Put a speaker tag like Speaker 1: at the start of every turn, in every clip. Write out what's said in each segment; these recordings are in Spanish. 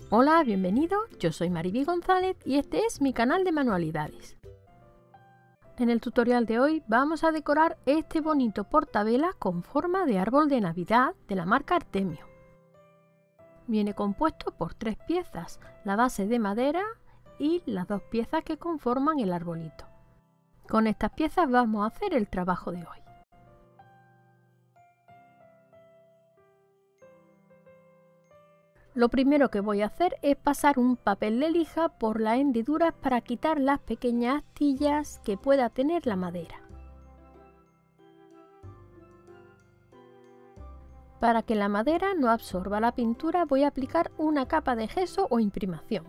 Speaker 1: Hola, bienvenido, yo soy Mariby González y este es mi canal de manualidades. En el tutorial de hoy vamos a decorar este bonito portavelas con forma de árbol de Navidad de la marca Artemio. Viene compuesto por 3 piezas, la base de madera y las 2 piezas que conforman el arbolito. Con estas piezas vamos a hacer el trabajo de hoy. Lo primero que voy a hacer es pasar un papel de lija por las hendiduras para quitar las pequeñas astillas que pueda tener la madera. Para que la madera no absorba la pintura voy a aplicar una capa de gesso o imprimación.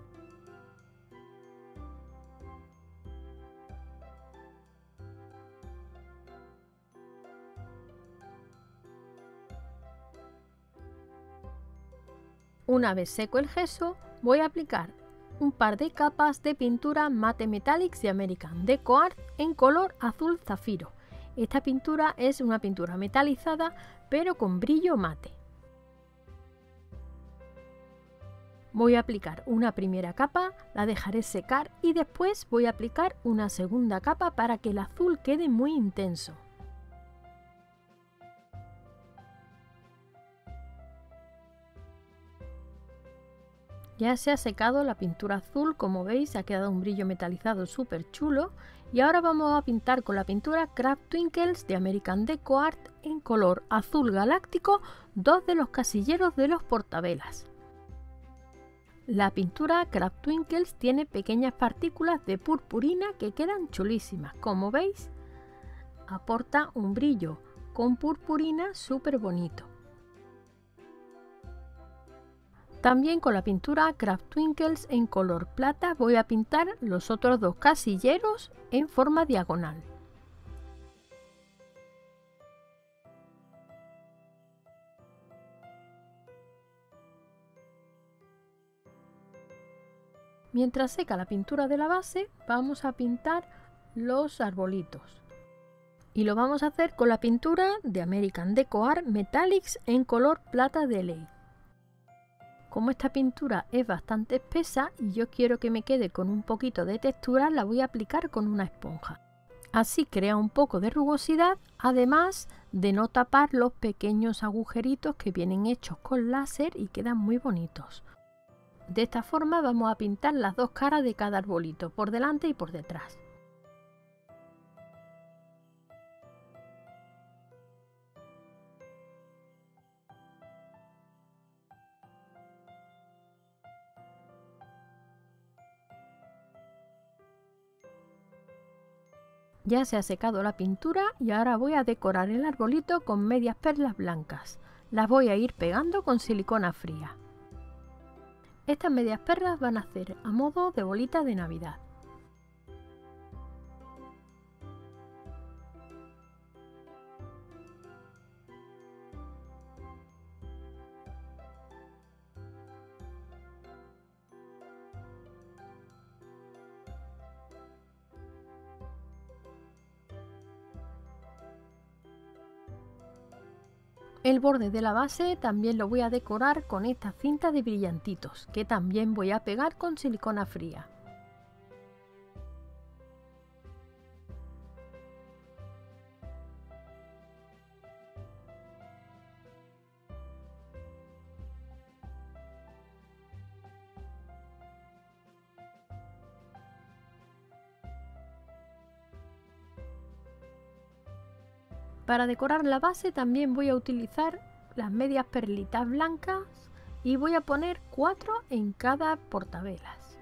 Speaker 1: Una vez seco el gesso, voy a aplicar un par de capas de pintura Matte Metallics de American Deco Art en color azul zafiro. Esta pintura es una pintura metalizada pero con brillo mate. Voy a aplicar una primera capa, la dejaré secar y después voy a aplicar una segunda capa para que el azul quede muy intenso. Ya se ha secado la pintura azul, como veis ha quedado un brillo metalizado súper chulo y ahora vamos a pintar con la pintura Craft Twinkles de American Deco Art en color azul galáctico 2 de los casilleros de los portavelas. La pintura Craft Twinkles tiene pequeñas partículas de purpurina que quedan chulísimas, como veis aporta un brillo con purpurina súper bonito. También con la pintura Craft Twinkles en color plata voy a pintar los otros 2 casilleros en forma diagonal. Mientras seca la pintura de la base, vamos a pintar los arbolitos. Y lo vamos a hacer con la pintura de American Deco Art Metallics en color plata de ley. Como esta pintura es bastante espesa y yo quiero que me quede con un poquito de textura, la voy a aplicar con una esponja. Así crea un poco de rugosidad, además de no tapar los pequeños agujeritos que vienen hechos con láser y quedan muy bonitos. De esta forma vamos a pintar las 2 caras de cada arbolito, por delante y por detrás. Ya se ha secado la pintura y ahora voy a decorar el arbolito con medias perlas blancas. Las voy a ir pegando con silicona fría. Estas medias perlas van a hacer a modo de bolita de Navidad. El borde de la base también lo voy a decorar con esta cinta de brillantitos, que también voy a pegar con silicona fría. Para decorar la base también voy a utilizar las medias perlitas blancas y voy a poner 4 en cada portavelas.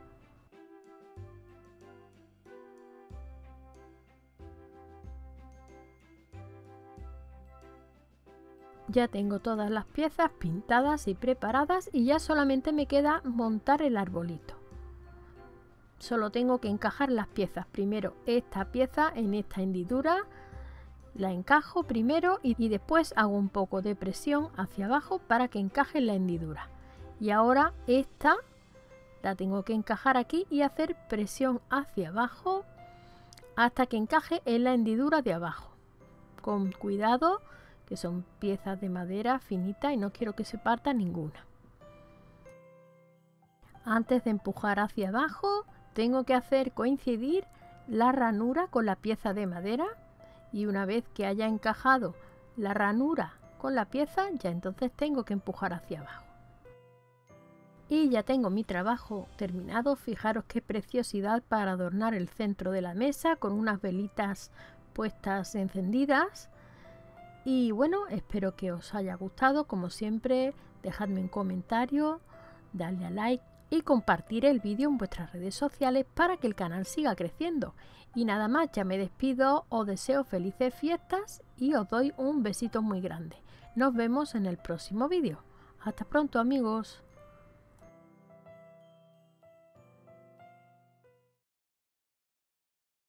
Speaker 1: Ya tengo todas las piezas pintadas y preparadas y ya solamente me queda montar el arbolito. Solo tengo que encajar las piezas, primero esta pieza en esta hendidura. La encajo primero y después hago un poco de presión hacia abajo para que encaje en la hendidura. Y ahora esta la tengo que encajar aquí y hacer presión hacia abajo hasta que encaje en la hendidura de abajo. Con cuidado, que son piezas de madera finita y no quiero que se parta ninguna. Antes de empujar hacia abajo, tengo que hacer coincidir la ranura con la pieza de madera, y una vez que haya encajado la ranura con la pieza, ya entonces tengo que empujar hacia abajo. Y ya tengo mi trabajo terminado. Fijaros qué preciosidad para adornar el centro de la mesa con unas velitas puestas encendidas. Y bueno, espero que os haya gustado. Como siempre, dejadme un comentario, darle a like y compartir el vídeo en vuestras redes sociales para que el canal siga creciendo. Y nada más, ya me despido, os deseo felices fiestas y os doy un besito muy grande. Nos vemos en el próximo vídeo. Hasta pronto, amigos.